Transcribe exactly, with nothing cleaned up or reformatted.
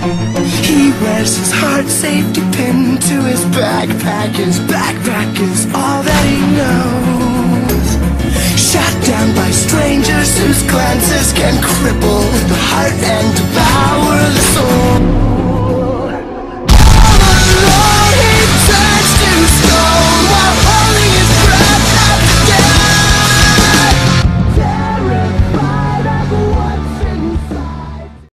He wears his heart safety pin to his backpack. His backpack is all that he knows.